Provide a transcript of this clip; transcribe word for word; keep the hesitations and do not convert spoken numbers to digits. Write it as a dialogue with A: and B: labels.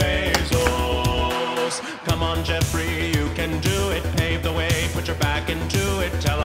A: pesos. Come on, Jeffrey, you can do it. Pave the way, put your back into it. Tell